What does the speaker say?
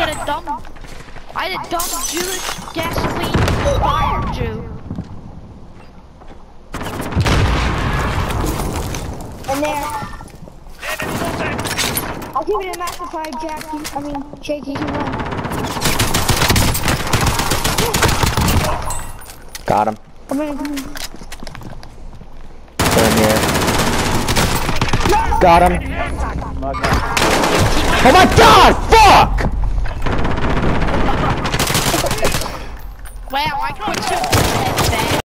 had a dumb Jewish gasoline fire Jew. And there. I'll give it a massive fire, Jack. I mean, Jake, you can run. Got him. I'm gonna Turn here. Got him. Oh my god! Fuck! Wow, I quit too.